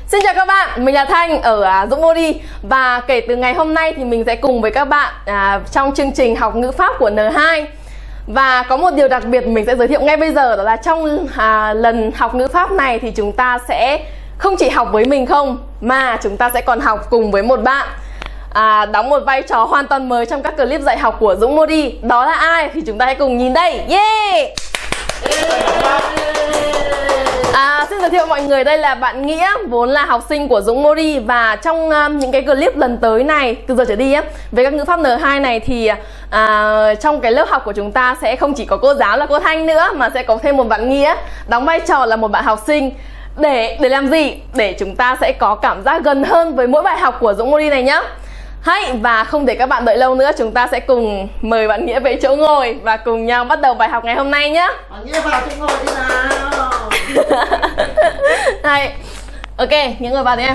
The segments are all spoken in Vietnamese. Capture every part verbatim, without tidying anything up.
Xin chào các bạn, mình là Thanh ở Dũng Modi. Và kể từ ngày hôm nay thì mình sẽ cùng với các bạn à, trong chương trình học ngữ pháp của N hai. Và có một điều đặc biệt mình sẽ giới thiệu ngay bây giờ, đó là trong à, lần học ngữ pháp này thì chúng ta sẽ không chỉ học với mình không, mà chúng ta sẽ còn học cùng với một bạn à, đóng một vai trò hoàn toàn mới trong các clip dạy học của Dũng Modi. Đó là ai thì chúng ta hãy cùng nhìn đây. Yeah! À, xin giới thiệu mọi người, đây là bạn Nghĩa, vốn là học sinh của Dũng Modi. Và trong um, những cái clip lần tới này, từ giờ trở đi á, về các ngữ pháp N hai này thì à, trong cái lớp học của chúng ta sẽ không chỉ có cô giáo là cô Thanh nữa, mà sẽ có thêm một bạn Nghĩa đóng vai trò là một bạn học sinh. Để để làm gì? Để chúng ta sẽ có cảm giác gần hơn với mỗi bài học của Dũng Modi này nhá. Hay, và không để các bạn đợi lâu nữa, chúng ta sẽ cùng mời bạn Nghĩa về chỗ ngồi và cùng nhau bắt đầu bài học ngày hôm nay nhé. Bạn Nghĩa vào chỗ ngồi đi nào. Đây. Ok, những người vào đi em.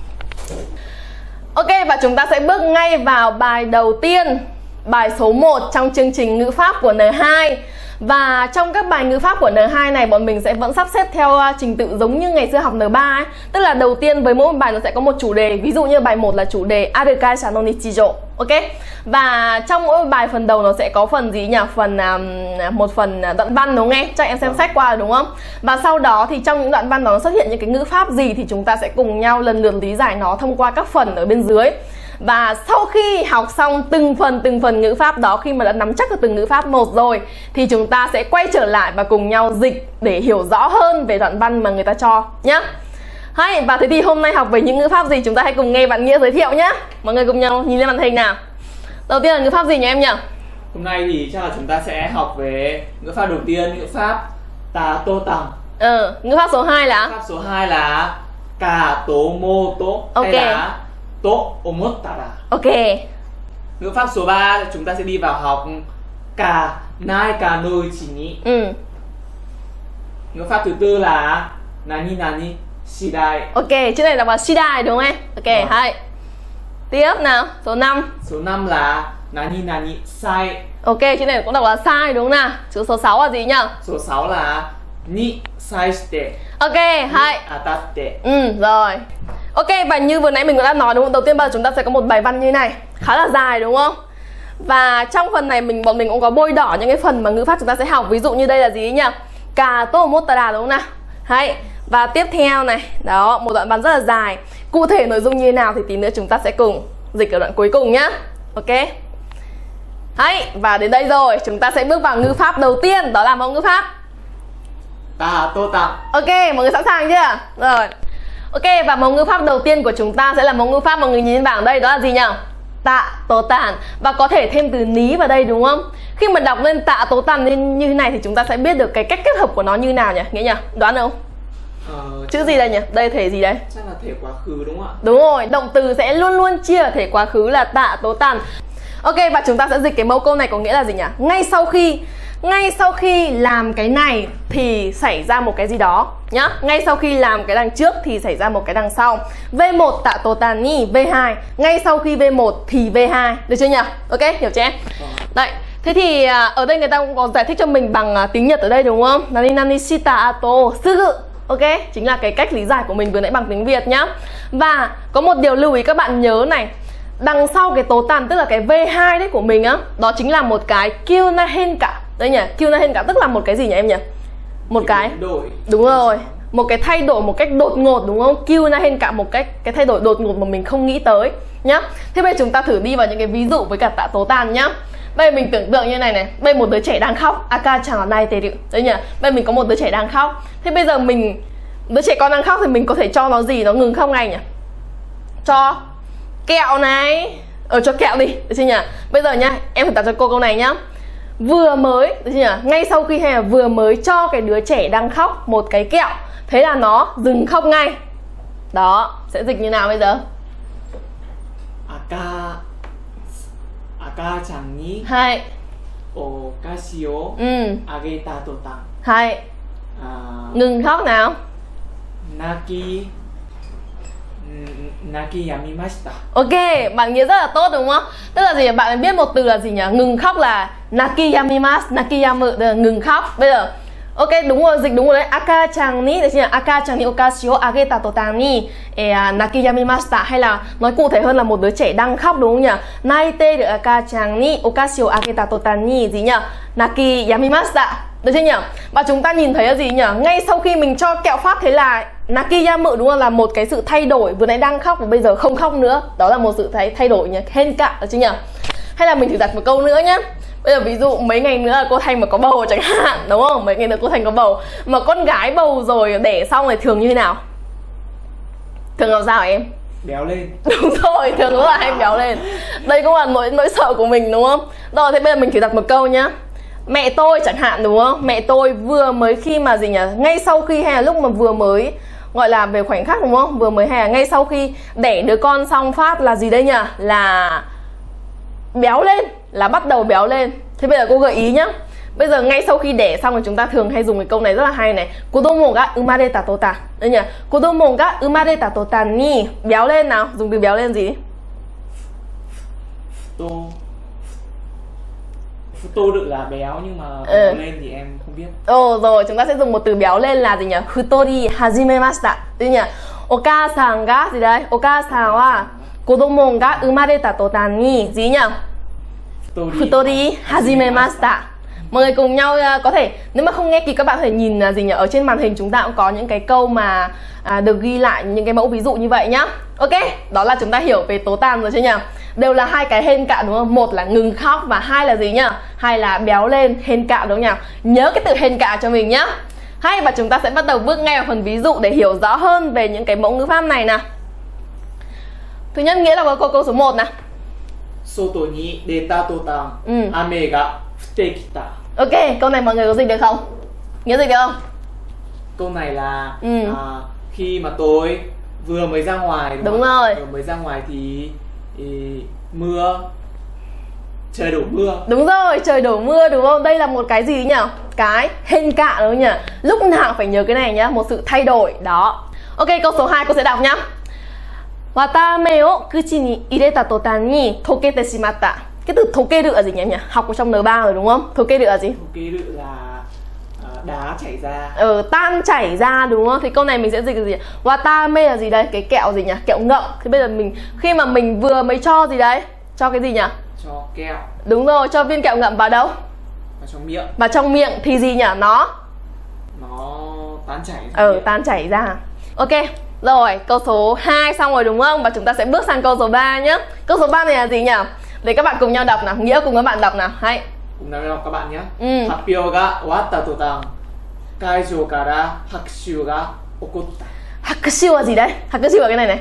Ok, và chúng ta sẽ bước ngay vào bài đầu tiên, bài số một trong chương trình ngữ pháp của N hai. Và trong các bài ngữ pháp của N hai này, bọn mình sẽ vẫn sắp xếp theo trình tự giống như ngày xưa học N ba ấy. Tức là đầu tiên với mỗi bài nó sẽ có một chủ đề. Ví dụ như bài một là chủ đề Arukai no Nichijou. Ok. Và trong mỗi bài phần đầu nó sẽ có phần gì nhỉ? Phần um, một phần đoạn văn, đúng không em? Chắc em xem sách qua rồi đúng không? Và sau đó thì trong những đoạn văn đó nó xuất hiện những cái ngữ pháp gì thì chúng ta sẽ cùng nhau lần lượt lý giải nó thông qua các phần ở bên dưới. Và sau khi học xong từng phần từng phần ngữ pháp đó, khi mà đã nắm chắc được từng ngữ pháp một rồi, thì chúng ta sẽ quay trở lại và cùng nhau dịch để hiểu rõ hơn về đoạn văn mà người ta cho nhá. Hay, và thế thì hôm nay học về những ngữ pháp gì, chúng ta hãy cùng nghe bạn Nghĩa giới thiệu nhá. Mọi người cùng nhau nhìn lên màn hình nào. Đầu tiên là ngữ pháp gì nhỉ em nhỉ? Hôm nay thì chắc là chúng ta sẽ học về ngữ pháp đầu tiên, ngữ pháp ta tô tằng. Ừ, ngữ pháp số hai là? Ngữ pháp số hai là ka to mo to, okay. hay là to omottara. Ok. Ngữ pháp số ba chúng ta sẽ đi vào học ka nai ka no uchi ni. Ừ. Ngữ pháp thứ tư là nani nani shidai. Ok, chữ này đọc là shidai đúng không em? Ok, vâng. Hay. Tiếp nào, số năm. Số năm là nani nani sai. Ok, chữ này cũng đọc là sai đúng không nào? Chữ số sáu là gì nhỉ? Số sáu là ni sai shite. Ok, hay. Atatte. Ừ, rồi. Ok, và như vừa nãy mình cũng đã nói đúng không? Đầu tiên bây giờ chúng ta sẽ có một bài văn như này, khá là dài đúng không? Và trong phần này mình bọn mình cũng có bôi đỏ những cái phần mà ngữ pháp chúng ta sẽ học. Ví dụ như đây là gì nhỉ? Ka to omottara đúng không nào? Hay. Và tiếp theo này, đó, một đoạn văn rất là dài. Cụ thể nội dung như thế nào thì tí nữa chúng ta sẽ cùng dịch ở đoạn cuối cùng nhá. Ok. Hay, và đến đây rồi, chúng ta sẽ bước vào ngữ pháp đầu tiên, đó là mẫu ngữ pháp Ta tô tằng. Ok, mọi người sẵn sàng chưa? Rồi. Ok, và mẫu ngữ pháp đầu tiên của chúng ta sẽ là mẫu ngữ pháp mà người nhìn trên bảng đây, đó là gì nhỉ? Tạ tố tàn. Và có thể thêm từ ní vào đây đúng không? Khi mà đọc lên tạ tố tàn lên như thế này thì chúng ta sẽ biết được cái cách kết hợp của nó như nào nhỉ? Nghĩa nhỉ? Đoán không? Ờ, Chữ gì đây nhỉ? Đây thể gì đây? Chắc là thể quá khứ đúng không ạ? Đúng rồi, động từ sẽ luôn luôn chia ở thể quá khứ là tạ tố tàn. Ok, và chúng ta sẽ dịch cái mẫu câu này có nghĩa là gì nhỉ? Ngay sau khi Ngay sau khi làm cái này thì xảy ra một cái gì đó nhá. Ngay sau khi làm cái đằng trước thì xảy ra một cái đằng sau. V một tạ tố tàn ni, V hai. Ngay sau khi V một thì V hai. Được chưa nhỉ? Ok, hiểu chưa em? Đấy. Thế thì ở đây người ta cũng có giải thích cho mình bằng tiếng Nhật ở đây đúng không? Nani nani shita ato sugu. Ok, chính là cái cách lý giải của mình vừa nãy bằng tiếng Việt nhá. Và có một điều lưu ý các bạn nhớ này. Đằng sau cái tố tàn tức là cái V hai đấy của mình á, đó chính là một cái kyuna henka. Đây nhỉ, kyuna henka tức là một cái gì nhỉ em nhỉ? Một cái đổi. Đúng rồi, một cái thay đổi một cách đột ngột đúng không? Kyuna henka, một cách cái thay đổi đột ngột mà mình không nghĩ tới nhá. Thế bây giờ chúng ta thử đi vào những cái ví dụ với cả tạ tố tàn nhá. Bây giờ mình tưởng tượng như này này, bây giờ một đứa trẻ đang khóc, aka chẳng là này teru. Đấy nhỉ, bây giờ mình có một đứa trẻ đang khóc. Thế bây giờ mình đứa trẻ con đang khóc thì mình có thể cho nó gì nó ngừng khóc ngay nhỉ? Cho kẹo này. Ờ cho kẹo đi, được chưa nhỉ? Bây giờ nhá, em thử đặt cho cô câu này nhá. Vừa mới, được chưa nhỉ? Ngay sau khi hay là vừa mới cho cái đứa trẻ đang khóc một cái kẹo, thế là nó dừng khóc ngay. Đó, sẽ dịch như nào bây giờ? Aka Aka chan ni Hai. okashi o Ừ. ageta to tang. Hai. À, Ngừng khóc nào. Naki Naki yamimashita. Ok, bạn nghĩa rất là tốt đúng không? Tức là gì? Bạn biết một từ là gì nhỉ? Ngừng khóc là Naki yamimasu, Naki yamu, ngừng khóc. Bây giờ Ok, đúng rồi, dịch đúng rồi đấy. Aka-chan ni, đấy chính là Aka-chan ni okashi o ageta totan ni e, naki yamimashita. Hay là nói cụ thể hơn là một đứa trẻ đang khóc đúng không nhỉ? Naiteru aka-chan ni okashi o ageta totan ni gì nhỉ? Naki yamimashita. Được chưa nhỉ? Và chúng ta nhìn thấy là gì nhỉ? Ngay sau khi mình cho kẹo Pháp thế là Naki yamu đúng không? Là một cái sự thay đổi. Vừa nãy đang khóc và bây giờ không khóc nữa. Đó là một sự thay, thay đổi nhỉ? Henka, được chưa nhỉ? Hay là mình thử đặt một câu nữa nhé. Bây giờ ví dụ mấy ngày nữa là cô Thanh mà có bầu chẳng hạn, đúng không? Mấy ngày nữa cô Thanh có bầu. Mà con gái bầu rồi đẻ xong thì thường như thế nào? Thường làm sao em? Béo lên. Đúng rồi, thường rất là hay béo lên. Đây cũng là nỗi nỗi sợ của mình đúng không? Rồi, thế bây giờ mình thử đặt một câu nhá. Mẹ tôi chẳng hạn đúng không? Mẹ tôi vừa mới khi mà gì nhỉ? Ngay sau khi hay là lúc mà vừa mới gọi là về khoảnh khắc đúng không? Vừa mới hay là ngay sau khi đẻ đứa con xong phát là gì đây nhỉ? Là béo lên, là bắt đầu béo lên. Thế bây giờ cô gợi ý nhá. Bây giờ ngay sau khi đẻ xong thì chúng ta thường hay dùng cái câu này rất là hay này. Kodomo ga umareta totan. Đây nhỉ. Kodomo ga umareta totan ni. Béo lên nào, dùng từ béo lên gì? Tô Tô được là béo nhưng mà ừ. Béo lên thì em không biết. Ồ rồi, chúng ta sẽ dùng một từ béo lên là gì nhỉ? Futori hajimemashita. Đây nhỉ. Okasan ga gì đây? Okasan wa kodomo ga umareta totan ni gì nhỉ? Futori hajimemashita. Mọi người cùng nhau uh, có thể, nếu mà không nghe kịp các bạn có thể nhìn uh, gì nhỉ? Ở trên màn hình chúng ta cũng có những cái câu mà uh, được ghi lại những cái mẫu ví dụ như vậy nhá. Ok, đó là chúng ta hiểu về tố tan rồi chứ nhỉ? Đều là hai cái hên cạ đúng không? Một là ngừng khóc và hai là gì nhỉ? Hai là béo lên, hên cạ đúng không nhỉ? Nhớ cái từ hên cạ cho mình nhá. Hay, và chúng ta sẽ bắt đầu bước ngay vào phần ví dụ để hiểu rõ hơn về những cái mẫu ngữ pháp này nào. Thứ nhất nghĩa là có câu, câu số một nào. Soto ni deta totan ame ga futte kita. Ok, câu này mọi người có dịch được không? Nghĩa dịch được không? Câu này là ừ. à, khi mà tôi vừa mới ra ngoài đúng, đúng rồi. Vừa mới ra ngoài thì, thì mưa, trời đổ mưa. Đúng rồi, trời đổ mưa đúng không? Đây là một cái gì nhỉ? Cái hên cạ đúng không nhỉ? Lúc nào phải nhớ cái này nhá, một sự thay đổi đó. Ok, câu số hai cô sẽ đọc nhá. Watame o kuchi ni ireta totan ni tokete shimatta. Cái từ tokeru là gì nhỉ? Học ở trong N ba rồi đúng không? Tokeru là gì? Tokeru là uh, đá chảy ra. Ừ, tan chảy ra đúng không? Thì câu này mình sẽ dịch là gì? Watame là gì đây? Cái kẹo gì nhỉ? Kẹo ngậm. Thì bây giờ mình khi mà mình vừa mới cho gì đấy? Cho cái gì nhỉ? Cho kẹo. Đúng rồi, cho viên kẹo ngậm vào đâu? Vào trong miệng. Vào trong miệng thì gì nhỉ? Nó Nó tan chảy ra. Ừ, tan chảy ra. Ok. Rồi, câu số hai xong rồi đúng không? Và chúng ta sẽ bước sang câu số ba nhé. Câu số ba này là gì nhỉ? Để các bạn cùng nhau đọc nào. Nghĩa cùng các bạn đọc nào. Hay. Cùng nhau đọc các bạn nhé. Ừ. Happyou ga owatta totan kaijou kara hakushu ga okotta. Hakushu là gì đấy? Hakushu là cái này này.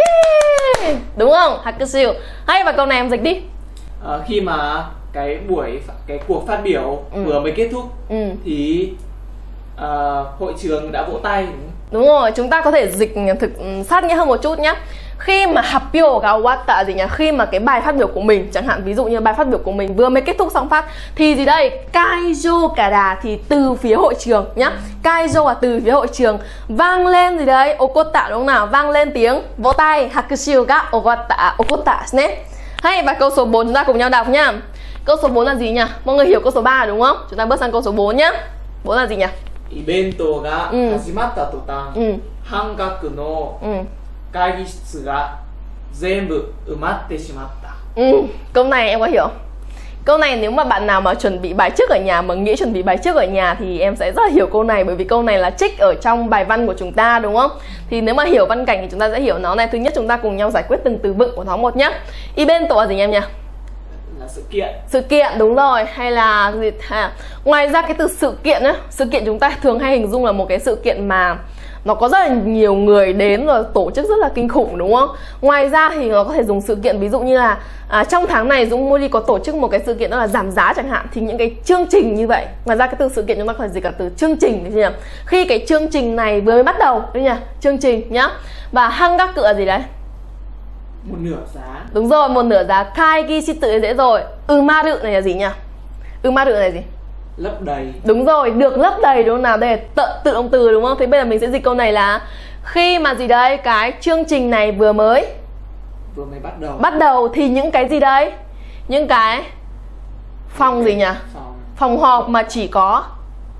Đúng không? Hakushu. Hay, và câu này em dịch đi. À, khi mà cái buổi cái cuộc phát biểu ừ. vừa mới kết thúc ừ. thì uh, hội trường đã vỗ tay. Đúng rồi, chúng ta có thể dịch thực sát nghĩa hơn một chút nhé. Khi mà happyo ga owatta gì nhỉ? Khi mà cái bài phát biểu của mình, chẳng hạn ví dụ như bài phát biểu của mình vừa mới kết thúc xong phát thì gì đây? Kaijo kara thì từ phía hội trường nhá. Kaijo là từ phía hội trường. Vang lên gì đấy? Okotta đúng không nào? Vang lên tiếng vỗ tay. Hakushu ga okotta okotta ne. Hay, và câu số bốn chúng ta cùng nhau đọc nhá. Câu số bốn là gì nhỉ? Mọi người hiểu câu số ba đúng không? Chúng ta bước sang câu số bốn nhá. bốn là gì nhỉ? イベントが始まった途端、うん、半額の会議室が全部埋まってしまった。 Ừ, câu này em có hiểu. Câu này nếu mà bạn nào mà chuẩn bị bài trước ở nhà, mà nghĩ chuẩn bị bài trước ở nhà thì em sẽ rất là hiểu câu này. Bởi vì câu này là trích ở trong bài văn của chúng ta đúng không? Thì nếu mà hiểu văn cảnh thì chúng ta sẽ hiểu nó này. Thứ nhất chúng ta cùng nhau giải quyết từng từ vựng của nó một nhé. Ibento là gì nhỉ em nhỉ? Là sự kiện. Sự kiện đúng rồi. Hay là gì à, ngoài ra cái từ sự kiện á, sự kiện chúng ta thường hay hình dung là một cái sự kiện mà nó có rất là nhiều người đến rồi tổ chức rất là kinh khủng đúng không? Ngoài ra thì nó có thể dùng sự kiện ví dụ như là à, trong tháng này Dũng Moody có tổ chức một cái sự kiện đó là giảm giá chẳng hạn. Thì những cái chương trình như vậy. Ngoài ra cái từ sự kiện chúng ta có thể dịch cả từ chương trình đấy nhỉ? Khi cái chương trình này vừa mới bắt đầu đấy nhỉ? Chương trình nhá. Và hangaku là gì đấy? Một nửa giá. Đúng rồi, một nửa giá. Kaigi shitsu dễ rồi. Umaru này là gì nhỉ? Umaru này là gì? Lấp đầy. Đúng rồi, được lấp đầy đúng không nào? Đây là tự, tự động từ đúng không? Thế bây giờ mình sẽ dịch câu này là khi mà gì đấy? Cái chương trình này vừa mới Vừa mới bắt đầu Bắt đầu thì những cái gì đấy? Những cái phòng gì nhỉ? Phòng, phòng họp mà chỉ có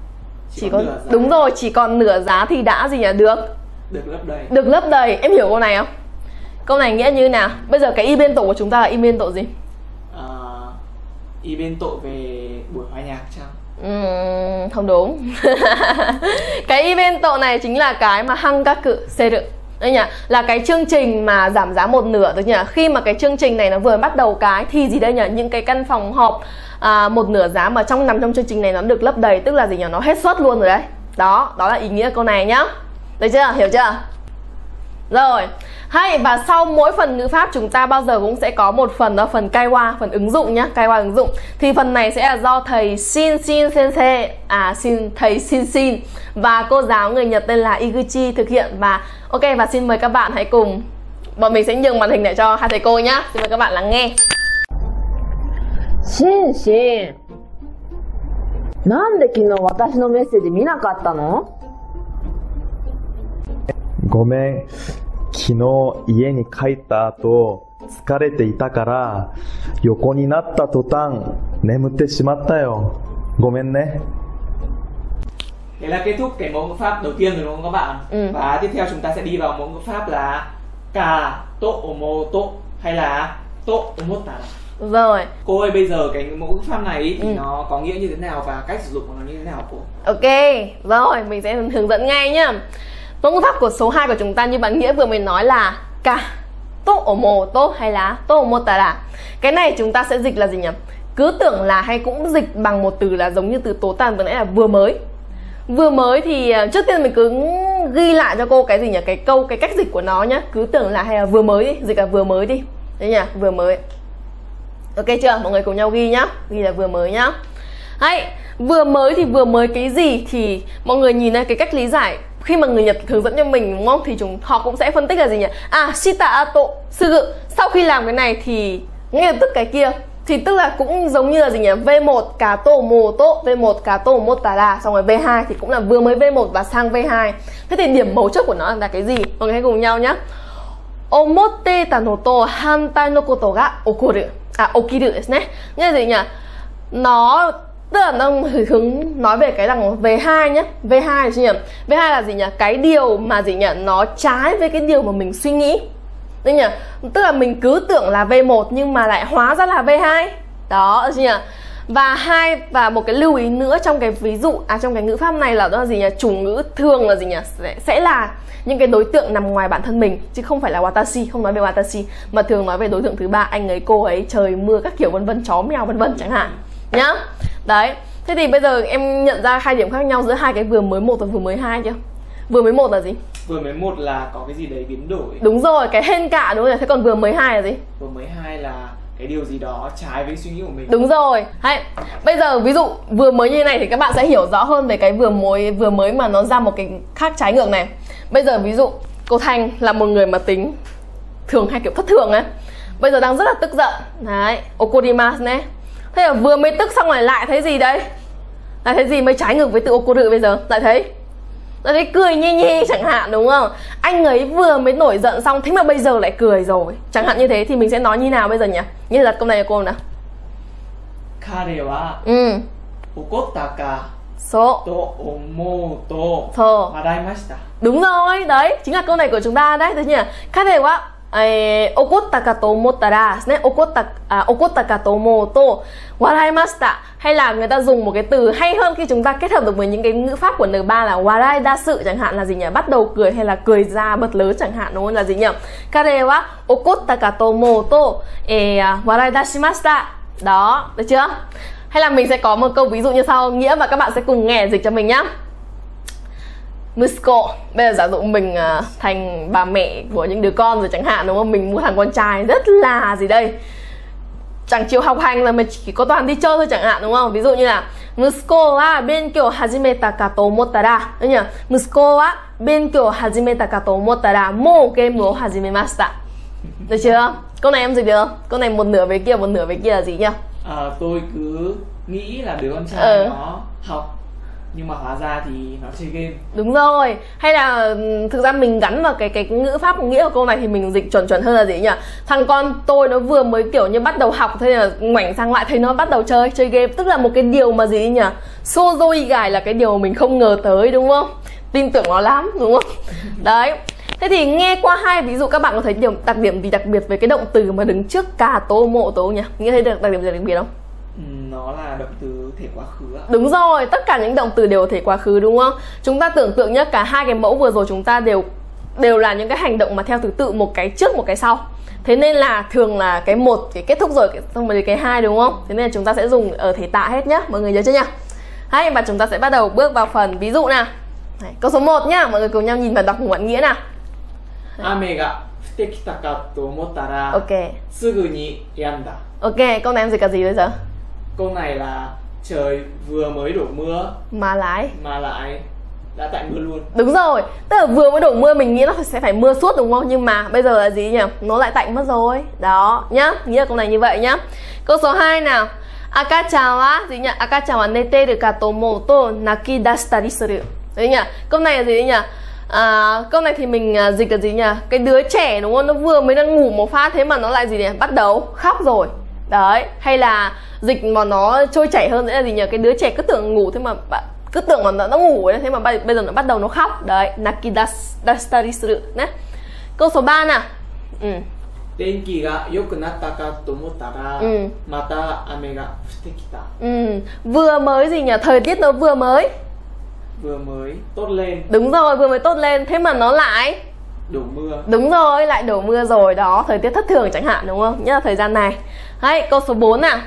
chỉ, chỉ có có nửa giá. Đúng rồi, chỉ còn nửa giá thì đã gì nhỉ? Được Được lấp đầy. Được lấp đầy. Em hiểu câu này không? Câu này nghĩa như nào? Bây giờ cái evento của chúng ta là evento gì? À, evento về buổi hòa nhạc chăng? Uhm, không đúng. Cái evento này chính là cái mà hangaku seru. Đây nhỉ, là cái chương trình mà giảm giá một nửa, được nhỉ? Khi mà cái chương trình này nó vừa bắt đầu cái thì gì đây nhỉ? Những cái căn phòng họp à, một nửa giá mà trong nằm trong chương trình này nó được lấp đầy, tức là gì nhỉ? Nó hết suất luôn rồi đấy. Đó, đó là ý nghĩa câu này nhá. Được chưa? Hiểu chưa? Rồi. Hay, và sau mỗi phần ngữ pháp chúng ta bao giờ cũng sẽ có một phần đó, phần kaiwa, phần ứng dụng nhá, kaiwa ứng dụng. Thì phần này sẽ là do thầy Shin Shin Sensei, à xin thầy Shin Shin và cô giáo người Nhật tên là Iguchi thực hiện. Và ok, và xin mời các bạn hãy cùng, bọn mình sẽ nhường màn hình lại cho hai thầy cô nhá. Xin mời các bạn lắng nghe. Shin Shin, なんで昨日私のメッセージ見なかったの？ ごめん、昨日家に帰った後疲れていたから横になった途端眠ってしまったよ。ごめんね。 Thế là kết thúc cái mẫu ngữ pháp đầu tiên rồi đúng không các bạn? Ừ. Và tiếp theo chúng ta sẽ đi vào mẫu ngữ pháp là ka to omoto hay là to omotta. Rồi. Cô ơi, bây giờ cái mẫu ngữ pháp này ý, thì Ừ. nó có nghĩa như thế nào và cách sử dụng của nó như thế nào cô? Ok, rồi mình sẽ hướng dẫn ngay nhá. Mẫu ngữ pháp của số hai của chúng ta như bạn Nghĩa vừa mới nói là ka to omoto hay là to omotara. Cái này chúng ta sẽ dịch là gì nhỉ? Cứ tưởng là hay cũng dịch bằng một từ là giống như từ tố tàn vừa nãy là vừa mới. Vừa mới thì trước tiên mình cứ ghi lại cho cô cái gì nhỉ? Cái câu, cái cách dịch của nó nhá. Cứ tưởng là hay là vừa mới đi, dịch là vừa mới đi. Đấy nhỉ, vừa mới. Ok chưa? Mọi người cùng nhau ghi nhá. Ghi là vừa mới nhá. Hay, vừa mới thì vừa mới cái gì thì mọi người nhìn đây cái cách lý giải khi mà người Nhật hướng dẫn cho mình đúng không? Thì chúng họ cũng sẽ phân tích là gì nhỉ? À, shita ato sugu, sau khi làm cái này thì ngay lập tức cái kia. Thì tức là cũng giống như là gì nhỉ? vê một cả tô mô tô, vê một cả tô mô tà ra. Xong rồi vê hai thì cũng là vừa mới vê một và sang vê hai. Thế thì điểm mấu chốt của nó là cái gì? Mọi người hãy cùng nhau nhé. Omotte ta no to hantai no koto ga okoru. À, okiru desu ne. Nghĩa là gì nhỉ? Nó tức là nó hướng nói về cái rằng vê hai nhé. vê hai là gì nhỉ? vê hai là gì nhỉ? Cái điều mà gì nhỉ? Nó trái với cái điều mà mình suy nghĩ. Đấy nhỉ? Tức là mình cứ tưởng là vê một nhưng mà lại hóa ra là vê hai. Đó, được chưa nhỉ? Và hai và một cái lưu ý nữa trong cái ví dụ à trong cái ngữ pháp này là đó là gì nhỉ? Chủ ngữ thường là gì nhỉ? Sẽ, sẽ là những cái đối tượng nằm ngoài bản thân mình chứ không phải là watashi, không nói về watashi mà thường nói về đối tượng thứ ba, anh ấy, cô ấy, trời mưa các kiểu vân vân, chó mèo vân vân chẳng hạn. Nhá. Đấy. Thế thì bây giờ em nhận ra hai điểm khác nhau giữa hai cái vừa mới một và vừa mới hai chưa? Vừa mới một là gì? Vừa mới một là có cái gì đấy biến đổi. Đúng rồi, cái hên cả đúng rồi. Thế còn vừa mới hai là gì? Vừa mới hai là cái điều gì đó trái với suy nghĩ của mình. Đúng rồi. Hay. Bây giờ ví dụ vừa mới như này thì các bạn sẽ hiểu rõ hơn về cái vừa mới vừa mới mà nó ra một cái khác trái ngược này. Bây giờ ví dụ cô Thanh là một người mà tính thường hay kiểu thất thường ấy. Bây giờ đang rất là tức giận. Đấy, okorimasu ne. Thế là vừa mới tức xong rồi lại thấy gì đấy? Lại thấy gì mới trái ngược với từ okoru bây giờ? Lại thấy Lại thấy cười nhi nhi chẳng hạn đúng không? Anh ấy vừa mới nổi giận xong thế mà bây giờ lại cười rồi. Chẳng hạn như thế thì mình sẽ nói như nào bây giờ nhỉ? Như là câu này của cô nào. Kare wa Ừ. okotta ka Số to omou to Thơ. waraimashita. Đúng rồi, đấy, chính là câu này của chúng ta đấy, được nhỉ? Kare wa okotta ka to omottara, okotta à, okotta ka to omou to waraimashita. Hay là người ta dùng một cái từ hay hơn khi chúng ta kết hợp được với những cái ngữ pháp của en ba là warai dasu chẳng hạn là gì nhỉ? Bắt đầu cười hay là cười ra bật lớn chẳng hạn đúng không? Là gì nhỉ? Kare wa okotta ka to omou to warai dashimashita. Đó, được chưa? Hay là mình sẽ có một câu ví dụ như sau, nghĩa và các bạn sẽ cùng nghe dịch cho mình nhá. Musuko, bây giờ giả dụ mình uh, thành bà mẹ của những đứa con rồi chẳng hạn đúng không? Mình mua thằng con trai rất là gì đây? Chẳng chịu học hành là mình chỉ có toàn đi chơi thôi chẳng hạn đúng không? Ví dụ như là Musuko wa benkyou hajimeta ka to omottara. Đấy nhỉ? Musuko wa benkyou hajimeta ka to omottara mou game wo hajimemashita. Được chưa? Câu này em dịch được không? Câu này một nửa về kia, một nửa về kia là gì nhỉ? À, tôi cứ nghĩ là đứa con trai Ừ. nó học nhưng mà hóa ra thì nó chơi game. Đúng rồi. Hay là thực ra mình gắn vào cái cái ngữ pháp nghĩa của câu này thì mình dịch chuẩn chuẩn hơn là gì nhỉ? Thằng con tôi nó vừa mới kiểu như bắt đầu học, thế là ngoảnh sang lại thấy nó bắt đầu chơi chơi game, tức là một cái điều mà gì nhỉ? Sozoi gài là cái điều mình không ngờ tới, đúng không? Tin tưởng nó lắm, đúng không? Đấy. Thế thì nghe qua hai ví dụ các bạn có thấy điểm đặc điểm gì đặc biệt về cái động từ mà đứng trước cả tô mộ tố nhỉ? Nghe thấy được đặc điểm gì đặc biệt không? Ừ, nó là động từ thể quá khứ ạ. Đúng rồi, tất cả những động từ đều thể quá khứ, đúng không? Chúng ta tưởng tượng nhé, cả hai cái mẫu vừa rồi chúng ta đều đều là những cái hành động mà theo thứ tự, một cái trước một cái sau. Thế nên là thường là cái một cái kết thúc rồi xong rồi cái hai, đúng không? Thế nên là chúng ta sẽ dùng ở thể tạ hết nhá, mọi người nhớ chưa nhỉ? Hay, và chúng ta sẽ bắt đầu bước vào phần ví dụ nào. Này, câu số một nhá, mọi người cùng nhau nhìn và đọc một nghĩa nào. Ame ga futekita ka to omotta ra Ok. sugu ni yanda. Ok, câu này em dịch là gì bây giờ? Câu này là trời vừa mới đổ mưa Mà lái. mà lại đã tại mưa luôn. Đúng rồi, tức là vừa mới đổ mưa mình nghĩ nó sẽ phải mưa suốt, đúng không? Nhưng mà bây giờ là gì nhỉ? Nó lại tạnh mất rồi. Đó, nhá, nghĩa là câu này như vậy nhá. Câu số hai nào. Akachan wa gì nhỉ? Akachan wa neteru ka to omou to naki dashitari suru. Đấy nhỉ? Câu này là gì nhỉ? À, câu này thì mình à, dịch là gì nhỉ? Cái đứa trẻ đúng không? Nó vừa mới đang ngủ một phát thế mà nó lại gì nhỉ? Bắt đầu khóc rồi. Đấy, hay là dịch mà nó trôi chảy hơn sẽ là gì nhỉ? Cái đứa trẻ cứ tưởng ngủ thế mà cứ tưởng là nó, nó ngủ ấy, thế mà bây giờ nó bắt đầu nó khóc. Đấy, naki dashitari suru nhé. Câu số ba nào. Ừ. Tenki ga yoku natta ka to omotta ra Ừ. mata ame ga futekita. Ừ. Vừa mới gì nhỉ? Thời tiết nó vừa mới Vừa mới tốt lên. Đúng rồi, vừa mới tốt lên, thế mà nó lại Đổ mưa. đúng rồi, lại đổ mưa rồi. Đó, thời tiết thất thường chẳng hạn, đúng không? Nhất là thời gian này. Đấy, câu số bốn nào.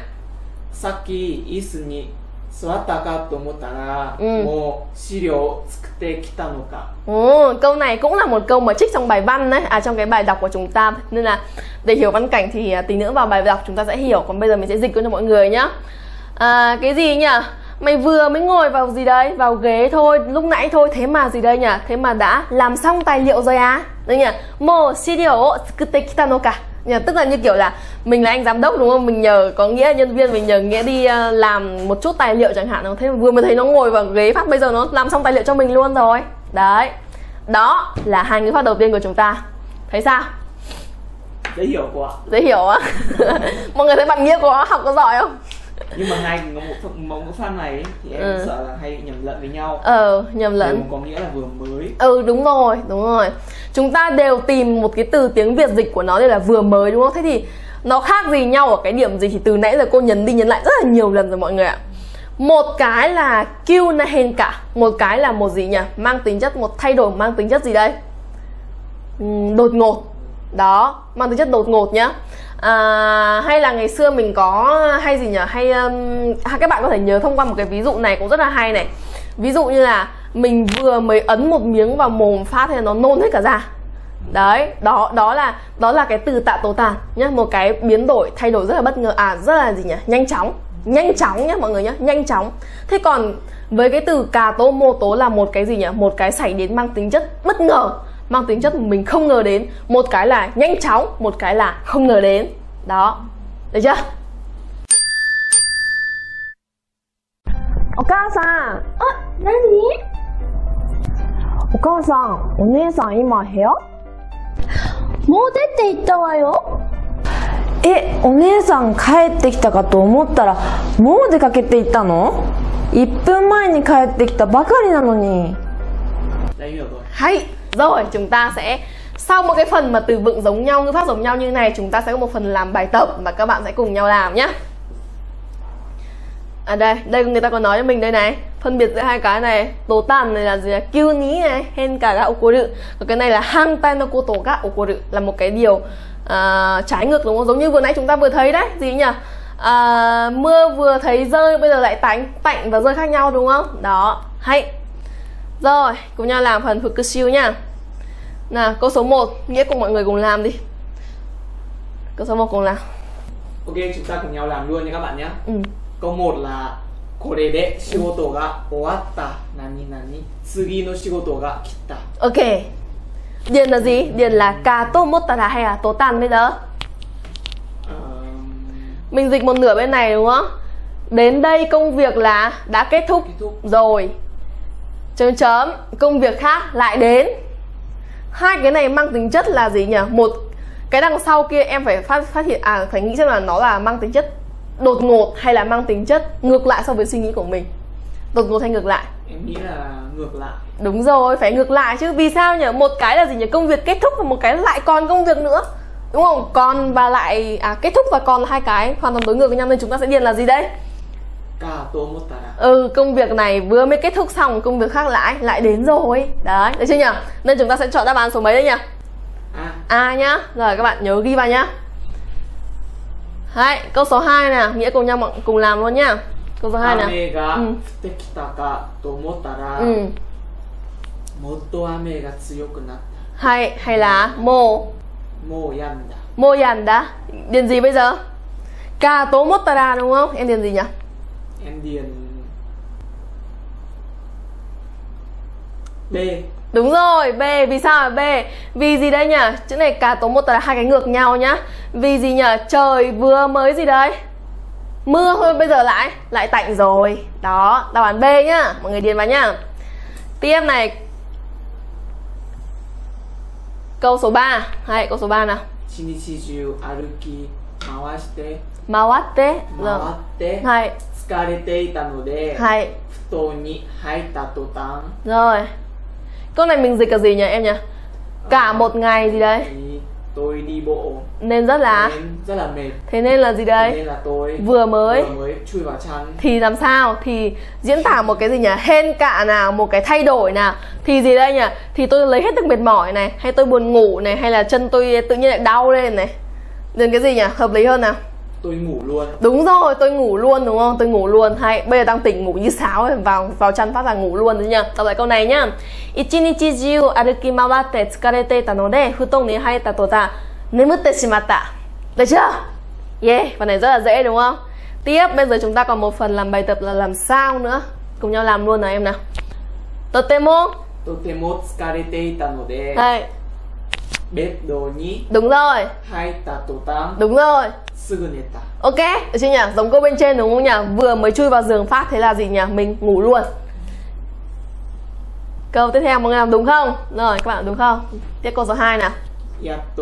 Saki isu ni suwatta ka to omotta ra Ừ. mou shiryou o tsukutte kita no ka. Ồ, câu này cũng là một câu mà trích trong bài văn đấy, à trong cái bài đọc của chúng ta. Nên là để hiểu văn cảnh thì tí nữa vào bài đọc chúng ta sẽ hiểu. Còn bây giờ mình sẽ dịch cho mọi người nhá. À, cái gì nhỉ? Mày vừa mới ngồi vào gì đây? Vào ghế thôi, lúc nãy thôi. Thế mà gì đây nhỉ? Thế mà đã làm xong tài liệu rồi à? Đấy nhỉ? Mo shiryou o tsukutte kita no ka. Tức là như kiểu là mình là anh giám đốc đúng không? Mình nhờ, có nghĩa là nhân viên mình nhờ nghĩa đi uh, làm một chút tài liệu chẳng hạn. Thế vừa mới thấy nó ngồi vào ghế phát bây giờ nó làm xong tài liệu cho mình luôn rồi. Đấy. Đó là hai ngữ pháp đầu tiên của chúng ta. Thấy sao? Dễ hiểu quá. Dễ hiểu á. Mọi người thấy bạn Nghĩa có học có giỏi không? Nhưng mà hai một mẫu ngữ pháp này ấy, thì em Ừ. sợ là hay nhầm lẫn với nhau. Ờ, nhầm lẫn. Đều có nghĩa là vừa mới. Ừ, đúng rồi, đúng rồi. Chúng ta đều tìm một cái từ tiếng Việt dịch của nó đây là vừa mới, đúng không? Thế thì nó khác gì nhau ở cái điểm gì? Thì từ nãy giờ cô nhấn đi nhấn lại rất là nhiều lần rồi mọi người ạ. Một cái là kyu na henka, một cái là một gì nhỉ? Mang tính chất, một thay đổi mang tính chất gì đây? Uhm, đột ngột. Đó, mang tính chất đột ngột nhá. À, hay là ngày xưa mình có hay gì nhỉ? Hay um, các bạn có thể nhớ thông qua một cái ví dụ này cũng rất là hay này. Ví dụ như là mình vừa mới ấn một miếng vào mồm phát thì nó nôn hết cả ra. Đấy, đó đó là đó là cái từ tạ tố tàn nhá, một cái biến đổi thay đổi rất là bất ngờ, à rất là gì nhỉ? Nhanh chóng. Nhanh chóng nhá mọi người nhá, nhanh chóng. Thế còn với cái từ cà tô mô tố là một cái gì nhỉ? Một cái xảy đến mang tính chất bất ngờ, mang tính chất mình không ngờ đến. Một cái là nhanh chóng, một cái là không ngờ đến. Đó, được chưa? お母さん。 あ、何？ お母さん、お姉さん今部屋？ もう出て行ったわよ。 え、お姉さん帰ってきたかと思ったら、もう出かけていったの？いっぷんまえに帰ってきたばかりなのに。 Đấy, hiểu rồi. Hay, rồi chúng ta sẽ sau một cái phần mà từ vựng giống nhau, ngữ pháp giống nhau như này, chúng ta sẽ có một phần làm bài tập mà các bạn sẽ cùng nhau làm nhé. À đây, đây người ta có nói cho mình đây này, phân biệt giữa hai cái này, tố tàn này là gì? Kyu ni này, hen cả ga okoru. Còn cái này là hantai no koto ga okoru, là một cái điều à, trái ngược đúng không? Giống như vừa nãy chúng ta vừa thấy đấy, gì nhỉ? À, mưa vừa thấy rơi, bây giờ lại tạnh, tạnh và rơi khác nhau đúng không? Đó, hay. Rồi, cùng nhau làm phần thực siêu nha. Nào, câu số một, Nghĩa cùng mọi người cùng làm đi. Câu số một cùng làm. Ok, chúng ta cùng nhau làm luôn nha các bạn nhé. Ừ. Câu một là Kore de shigoto ga owatta nani nani tsugi no shigoto ga kitta. Ok. Điền là gì? Điền là cà tô mốt tà hay là tố tàn bây giờ? Um, Mình dịch một nửa bên này đúng không? Đến đây công việc là đã kết thúc, kết thúc. rồi. chấm chấm, công việc khác lại đến. Hai cái này mang tính chất là gì nhỉ? Một cái đằng sau kia em phải phát phát hiện à phải nghĩ xem là nó là mang tính chất đột ngột hay là mang tính chất ngược lại so với suy nghĩ của mình. Đột ngột hay ngược lại? Em nghĩ là ngược lại. Đúng rồi, phải ngược lại chứ. Vì sao nhỉ? Một cái là gì nhỉ? Công việc kết thúc và một cái lại còn công việc nữa. Đúng không? Còn và lại à kết thúc và còn là hai cái hoàn toàn đối ngược với nhau, nên chúng ta sẽ điền là gì đây? Ừ, công việc này vừa mới kết thúc xong, công việc khác lại lại đến rồi. Đấy, được chưa nhỉ? Nên chúng ta sẽ chọn đáp án số mấy đấy nhỉ? A. A nhá. Rồi các bạn nhớ ghi vào nhá. Đấy, câu số hai nè, nghĩa cùng nhau cùng làm luôn nhá. Câu số hai nè. Ừ. Ừ. Hay hay là mô mô yanda. Điền gì bây giờ? Ka to motara đúng không? Em điền gì nhỉ? Em điền B. Đúng rồi, B. Vì sao là B? Vì gì đây nhỉ? Chữ này cả tố một là hai cái ngược nhau nhá. Vì gì nhỉ? Trời vừa mới gì đấy? Mưa thôi, bây giờ lại lại tạnh rồi. Đó, đáp án B nhá. Mọi người điền vào nhá. Tiếp này. Câu số ba. Hay, câu số ba nào. Shinichiju aruki mawashite. Mawate. Mawate. Hay. 疲れていたので、 はい、 布団に入った途端. Rồi. Câu này mình dịch là gì nhỉ em nhỉ? Cả à, một ngày gì đấy. Tôi đi bộ. Nên rất là nên rất là mệt. Thế nên là gì đấy? Thế nên là tôi vừa mới vừa mới chui vào chăn. Thì làm sao? Thì diễn tả một cái gì nhỉ? Hên cả nào, một cái thay đổi nào. Thì gì đây nhỉ? Thì tôi lấy hết được mệt mỏi này, hay tôi buồn ngủ này, hay là chân tôi tự nhiên lại đau lên này. Nên cái gì nhỉ? Hợp lý hơn nào? Tôi ngủ luôn. Đúng rồi, tôi ngủ luôn đúng không? Tôi ngủ luôn. Hay, bây giờ đang tỉnh ngủ như sáo ấy, vào vào chăn phát là ngủ luôn đấy nhá. Đọc lại câu này nhá. Ichinichi jiu aruki mawatte tsukarete ita node futon ni haita tota nemutte shimatta. Được chưa? Yeah, phần này rất là dễ đúng không? Tiếp bây giờ chúng ta còn một phần làm bài tập là làm sao nữa. Cùng nhau làm luôn nào em nào. Totemo Totemo tsukarete ita node. Đây. Beddo ni. Đúng rồi. Haita tota. Đúng rồi. Suguneta. Ok, được chưa nhỉ? Giống câu bên trên đúng không nhỉ? Vừa mới chui vào giường phát thế là gì nhỉ? Mình ngủ luôn. Câu tiếp theo mọi người làm đúng không? Rồi, các bạn làm đúng không? Tiếp câu số hai nào. Yatto.